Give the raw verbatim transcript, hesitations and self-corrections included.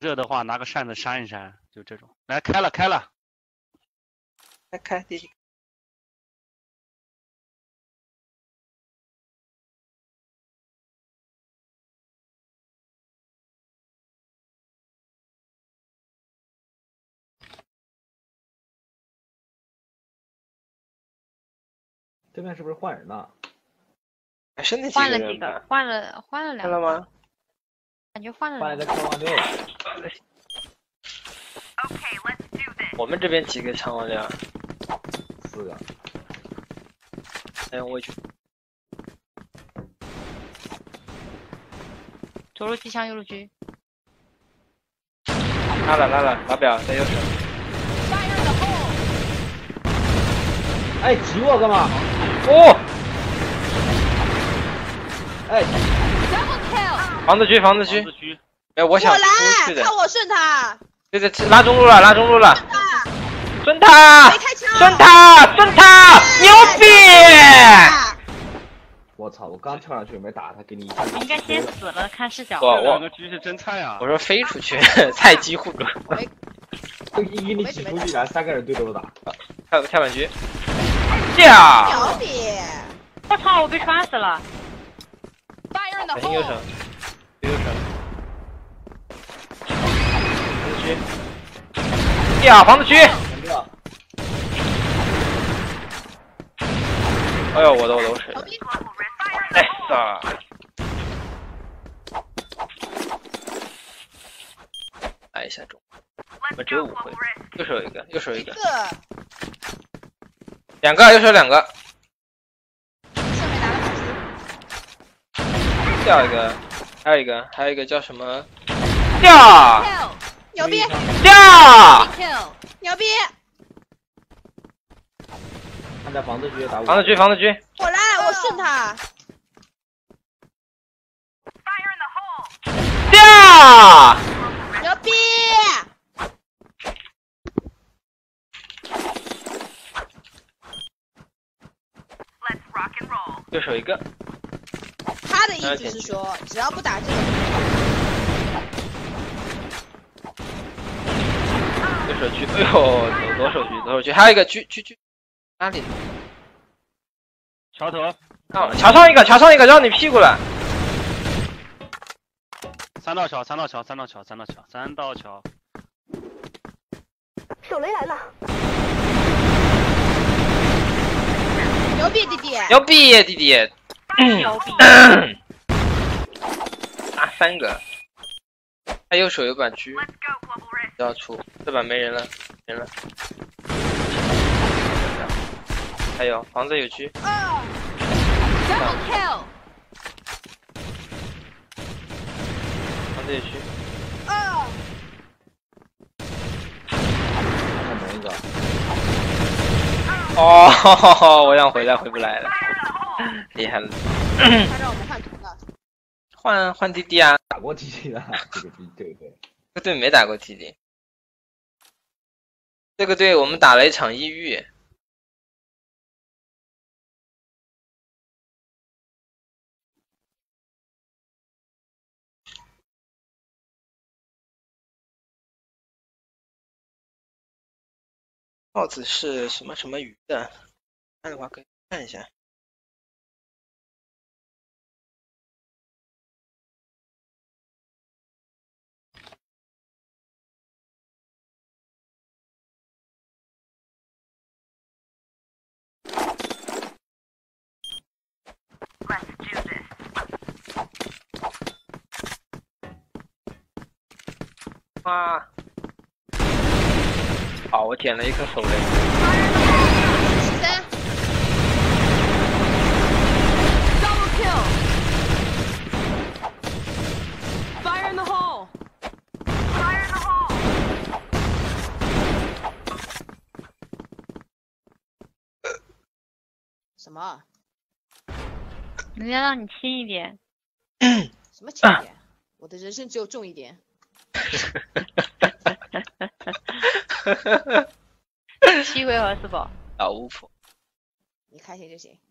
热的话，拿个扇子扇一扇，就这种。来，开了开了， 开开弟弟。 对面是不是换人了？ 还是那换了几个人吧几个，换了换了两个换了吗？ 感觉换了换了两个。 个强王六。 我们这边几个强王六？ 四个。 哎，我去。 左路机枪，右路狙。 拉了拉了，老表在右手。 哎，挤我干嘛？ 哦。 哎。 房子狙，房子狙。 房子狙。 哎，我想我出去来， 的。 看我顺他。 对对，拉中路了，拉中路了。顺他。 没开枪。 顺他，顺他，牛逼！ 我操！我刚跳上去没打他，给你一下。 应该先死了，看视角。 我我两个狙是真菜啊！ 我说飞出去，菜鸡护住。 一给你挤出去，然后三个人对着我打。 跳跳板狙。呀！ 牛逼！ 我操！我被穿死了。 小心右手，右手。房子狙。呀，房子狙！哎呦，我的我的我水了！哎呀！挨一下中，我只有五回，右手一个，右手一个，两个，右手两个，掉一个，还有一个，还有一个叫什么？掉！ 牛逼！ 掉！ 牛逼！ 他在房子狙打我。 房子狙，房子狙。 我来，我顺他。 掉！ 牛逼！ 右手一个。 他的意思是说，只要不打这个。 右手狙，哎呦，左左手狙，左手狙，还有一个狙狙狙，哪里？ 桥头。 啊，桥上一个，桥上一个，绕你屁股了。 三道桥，三道桥，三道桥，三道桥，三道桥。 手雷来了！牛逼，弟弟！ 牛逼，弟弟！ 牛逼！ 啊，三个。他右手有把狙，要出，这把没人了，没人了。还有房子有狙。 啊 Double kill！ 房子有狙。 啊！ 看同一个。 哦，我想回来回不来了，厉害了。 他让我们换图了。 换换弟弟啊！ 打过弟弟的这个队，对不对？ 这个队没打过弟弟。这个队我们打了一场抑郁。帽子是什么什么鱼的？看的话可以看一下。啊！好，我捡了一颗手雷。 十三。 Double kill. Fire in the hole. Fire in the hole. 什么？ 人家让你轻一点。 什么轻一点？我的人生只有重一点。 七回合是不？ 老巫婆， 你开心就行。